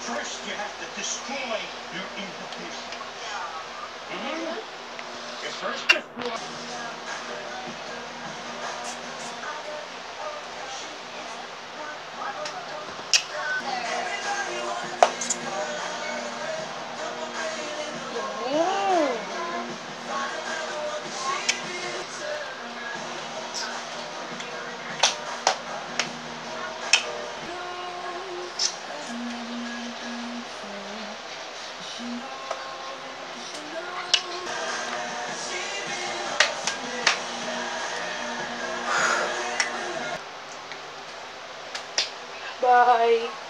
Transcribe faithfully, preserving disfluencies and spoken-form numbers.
First, you have to destroy your implication. Mm-hmm. You first destroy. Bye.